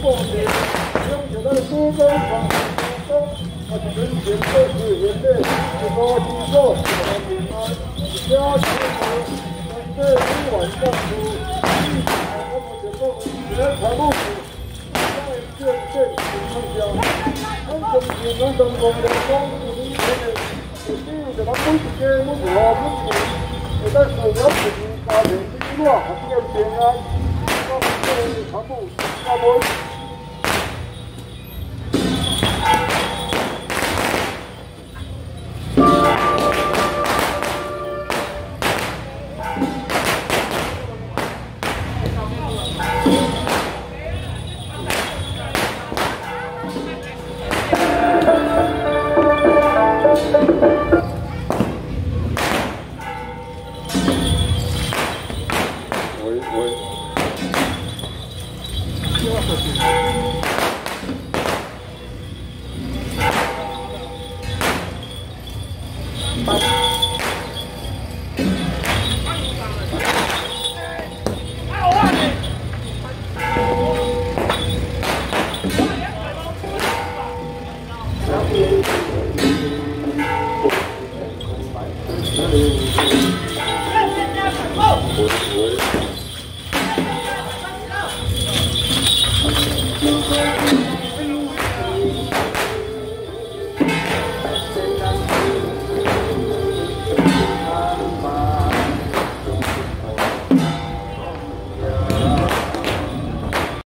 过节，用简单的多功法，啊，人前就是人类，这个经过平安，家庭和团队一晚上出，那么节奏，原财务府在见平安家，咱从前咱成功的讲，你这个。 第一就咱每一家每户每户，会当受了自己家庭之外，还要平安，我们这个全部加满。我